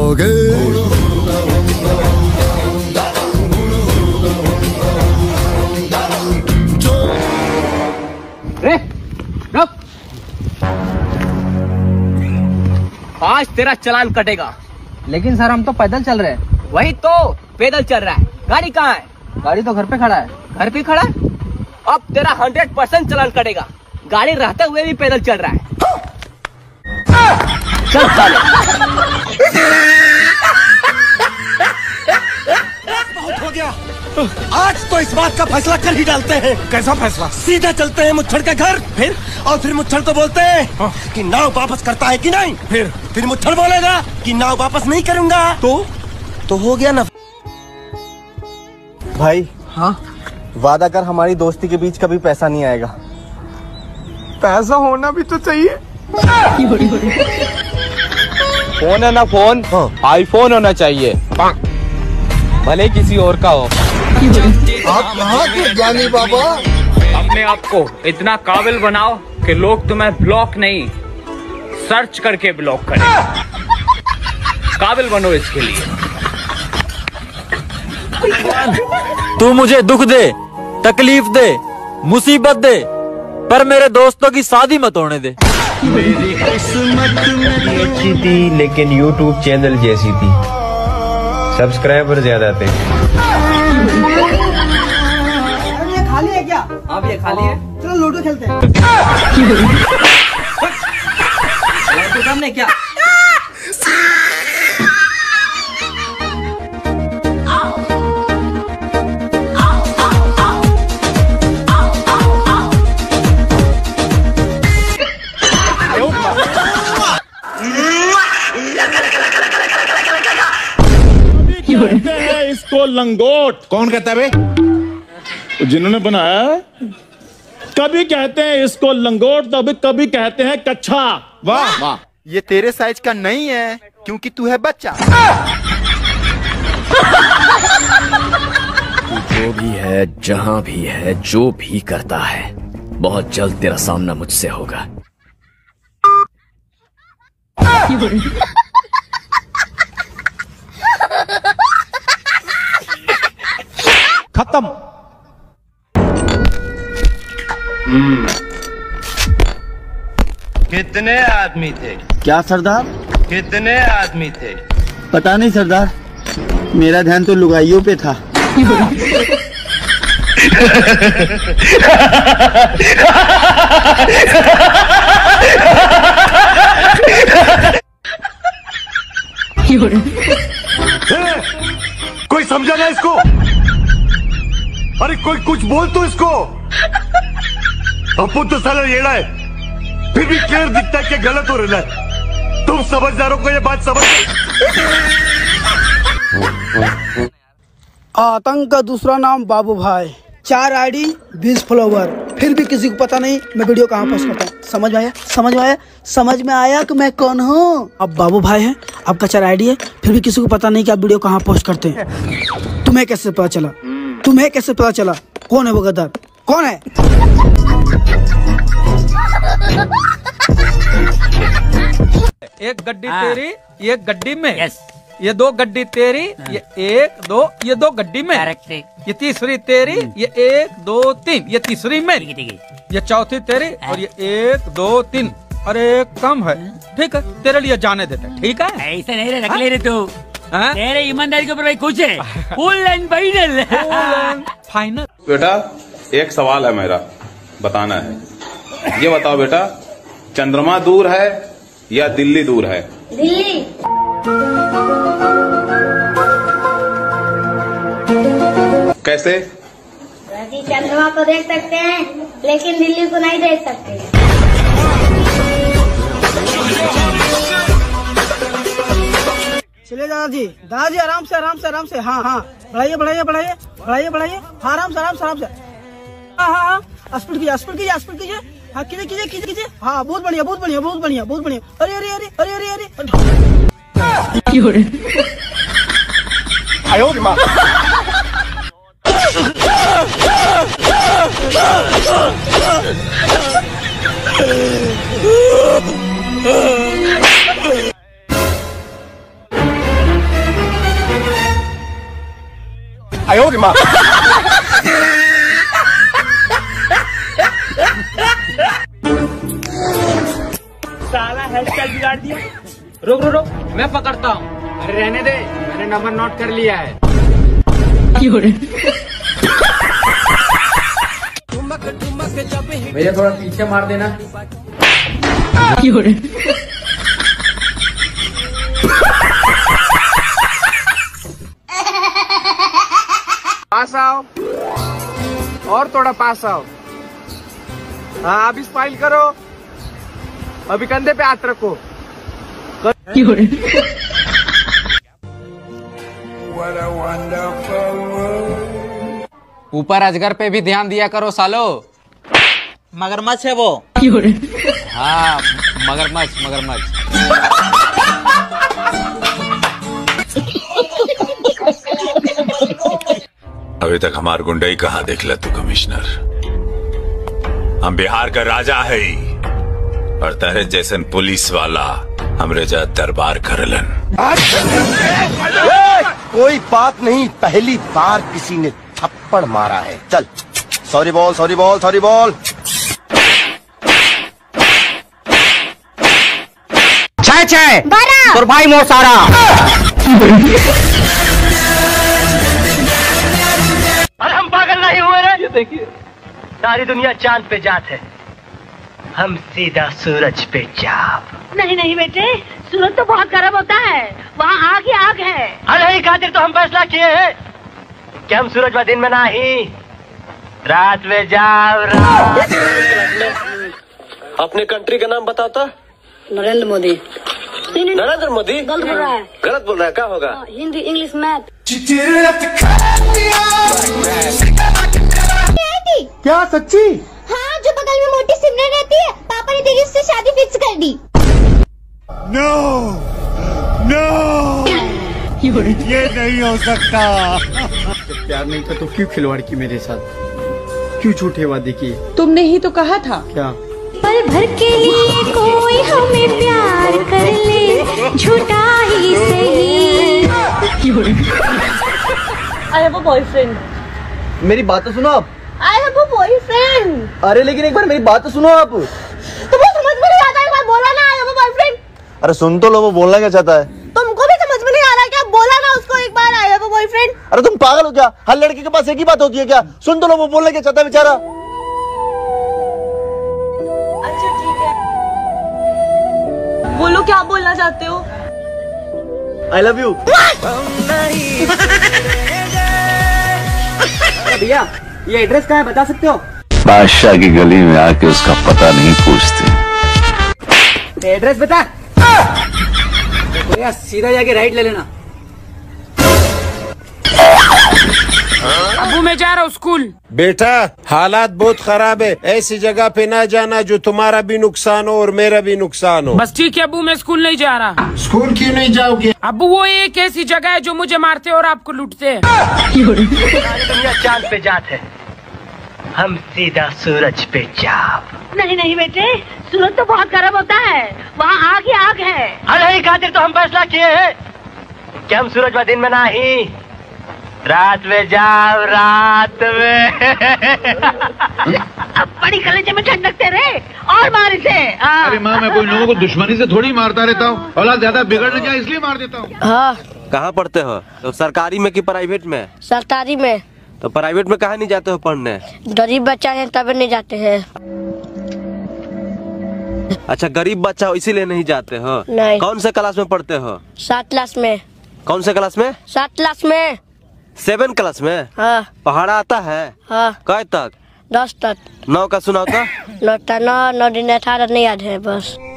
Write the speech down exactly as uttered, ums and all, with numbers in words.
जाओगे। आज तेरा चालान कटेगा। लेकिन सर हम तो पैदल चल रहे हैं। वही तो पैदल चल रहा है, गाड़ी कहाँ है? गाड़ी तो घर पे खड़ा है। घर पे खड़ा है? अब तेरा हंड्रेड परसेंट चालान कटेगा। गाड़ी रहते हुए भी पैदल चल रहा है। चल साले। बहुत हो गया, आज तो इस बात का फैसला कर ही डालते हैं। कैसा फैसला? सीधा चलते हैं मुच्छड़ के घर, फिर और फिर मुच्छड़ को बोलते हैं हाँ। कि नाव वापस करता है कि नहीं। फिर फिर मुच्छड़ बोलेगा कि नाव वापस नहीं करूंगा। तो तो हो गया ना भाई। हाँ वादा कर हमारी दोस्ती के बीच कभी पैसा नहीं आएगा। पैसा होना भी तो चाहिए। फोन है ना फोन, हाँ। आईफोन होना चाहिए, भले किसी और का हो। आप कहाँ के ज्ञानी बाबा? अपने आप को इतना काबिल बनाओ कि लोग तुम्हें ब्लॉक नहीं सर्च करके ब्लॉक करें। काबिल बनो इसके लिए। तू मुझे दुख दे, तकलीफ दे, मुसीबत दे, पर मेरे दोस्तों की शादी मत होने दे। मेरी किस्मत में अच्छी थी लेकिन यूट्यूब चैनल जैसी थी, सब्सक्राइबर ज्यादा थे। ये खाली है क्या? अब ये खाली है, चलो लूडो खेलते हैं। लूडो सामने क्या? कहते हैं इसको लंगोट। कौन कहता है बे? जिन्होंने बनाया है। कभी कहते हैं इसको लंगोट, तभी कभी कहते हैं कच्छा। वाह वाह, ये तेरे साइज का नहीं है क्योंकि तू है बच्चा। जो भी है, जहां भी है, जो भी करता है, बहुत जल्द तेरा सामना मुझसे होगा। खत्म। कितने आदमी थे? क्या सरदार? कितने आदमी थे? पता नहीं सरदार, मेरा ध्यान तो लुगाइयों पे था। कोई समझा ना इसको? अरे कोई कुछ बोल तो इसको। अपू तो साला येड़ा है, फिर भी क्लियर दिखता है कि गलत हो रहा है। तुम समझदारों को ये बात समझ। आतंक का दूसरा नाम बाबू भाई, चार आईडी बीस फॉलोवर, फिर भी किसी को पता नहीं मैं वीडियो कहाँ पोस्ट करता हूँ। समझ में आया? समझ में आया? समझ में आया कि मैं कौन हूँ? अब बाबू भाई है, आपका चार आईडी है, फिर भी किसी को पता नहीं कि आप वीडियो कहाँ पोस्ट करते हैं। तुम्हें कैसे पता चला? तुम्हें कैसे पता चला? कौन है वो गद्दार? कौन है? एक गड्डी तेरी, ये गड्डी में। यस। ये दो गड्डी तेरी, ये एक दो, ये दो गड्डी में। ये तीसरी तेरी, ये एक दो तीन, ये तीसरी में। ये चौथी तेरी और ये एक दो तीन। अरे कम है, ठीक है, तेरे लिए जाने देते, ठीक है? ऐसे नहीं रे, रख ले रे तू। तेरे ईमानदारी के ऊपर भाई कुछ है। Full and final. फाइनल। बेटा एक सवाल है मेरा, बताना है। ये बताओ बेटा, चंद्रमा दूर है या दिल्ली दूर है? दिल्ली। कैसे? चंद्रमा को देख सकते हैं लेकिन दिल्ली को नहीं देख सकते। चलिए दादाजी, दादाजी आराम से आराम से आराम से। हाँ हाँ, बढ़ाइए बढ़ाइए बढ़ाइए बढ़ाइए बढ़ाइए। हाँ आराम से आराम से आराम से। हाँ हाँ हाँ, स्पीड कीजिए स्पीड कीजिए स्पीड कीजिए। हाँ कीजिए कीजिए कीजिए कीजिए। हाँ बहुत बढ़िया बहुत बढ़िया बहुत बढ़िया बहुत बढ़िया। अरे अरे अरे अरे अरे अरे आयो रे माँ। आयो रे माँ। साला हेयर स्टाइल बिगाड़ दिया। रुक रुक रुक, मैं पकड़ता हूँ। अरे रहने दे, मैंने नंबर नोट कर लिया है। भैया थोड़ा पीछे मार देना। पास आओ और थोड़ा पास आओ। हाँ अभी स्माइल करो, अभी कंधे पे हाथ रखो। ऊपर अजगर पे भी ध्यान दिया करो सालो। मगरमच्छ है वो। हाँ मगरमच्छ मगरमच्छ। अभी तक हमार गुंडई कहाँ देख ल तू कमिश्नर। हम बिहार का राजा है और तेरे जैसन पुलिस वाला हमरे जा दरबार करलन। कोई बात नहीं, पहली बार किसी ने थप्पड़ मारा है। चल सॉरी बोल, सॉरी बोल, सॉरी बोल। छह छह बारह और भाई मोसारा। और हम पागल नहीं हुए रे। ये देखिए सारी दुनिया चांद पे जात है, हम सीधा सूरज पे जाप। नहीं नहीं बेटे, सूरज तो बहुत गर्म होता है, वहाँ आग ही आग है। अरे ही खातिर तो हम फैसला किए हैं कि हम सूरज में दिन में नहीं, रात में जाओ। रात अपने कंट्री का नाम बताता। नरेंद्र मोदी। नरेंद्र मोदी गलत बोल रहा है। गलत बोल रहा है, क्या होगा? Hindi English math. क्या सच्ची? हाँ, जो बगल में मोटी सिमरन रहती है, पापा ने तेरी उससे शादी फिक्स कर दी। नो नो ये नहीं हो सकता। जब प्यार नहीं था तो क्यों खिलवाड़ की मेरे साथ, क्यों झूठे वादे किए? तुमने ही तो कहा था। क्या? पल भर के लिए कोई हमें प्यार कर ले, झूठा ही सही। I have a boyfriend. मेरी बात तो सुनो आप। I have a boyfriend. अरे लेकिन एक बार मेरी बात तो सुनो आप। तो वो समझ में नहीं आता है, बोला ना आई हैव अ बॉयफ्रेंड। अरे सुन तो लो, वो बोलना क्या चाहता है। तुमको भी समझ में नहीं आ रहा क्या? बोला ना उसको एक बार आई हैव अ बॉयफ्रेंड। अरे तुम पागल हो क्या? हर लड़के के पास एक ही बात होती है क्या? सुन तो लो, वो बोलना क्या चाहता है बेचारा। अच्छा ठीक है, बोलो क्या बोलना चाहते हो? I love you. भैया ये एड्रेस कहाँ है, बता सकते हो? बादशाह की गली में आके उसका पता नहीं पूछते। एड्रेस बता। भैया सीधा जाके राइट ले लेना। अबू मैं जा रहा हूँ स्कूल। बेटा हालात बहुत खराब है, ऐसी जगह पे ना जाना जो तुम्हारा भी नुकसान हो और मेरा भी नुकसान हो। बस ठीक है अबू, मैं स्कूल नहीं जा रहा। स्कूल क्यों नहीं जाओगे? अबू वो एक ऐसी जगह है जो मुझे मारते और आपको लूटते हैं। सारी दुनिया चांद पे जात है, हम सीधा सूरज पे जाप। नहीं नहीं बेटे, सूरज तो बहुत गर्म होता है, वहाँ आग ही आग है। अरे ही खातिर तो हम फैसला किए हैं कि हम सूरज में दिन में नहीं, रात में जाओ। रात में अब बड़ी कलेजे में ठंडक तेरे और मार इसे। अरे माँ, मैं कोई लोगों को दुश्मनी से थोड़ी मारता रहता हूँ, औलाद ज्यादा बिगड़ न जाए इसलिए मार देता हूँ। हाँ। कहाँ पढ़ते हो? तो सरकारी में कि प्राइवेट में? सरकारी में। तो प्राइवेट में कहाँ नहीं जाते हो पढ़ने? गरीब बच्चा है तब नहीं जाते हैं। अच्छा गरीब बच्चा हो इसीलिए नहीं जाते हो? नहीं। कौन से क्लास में पढ़ते हो? सात क्लास में। कौन से क्लास में? सात क्लास में। सेवन क्लास में? हाँ। पहाड़ा आता है? हाँ। कै तक? दस तक। नौ का सुनाओ तो। नौ नौ नौ दिन अठारह नहीं याद है बस।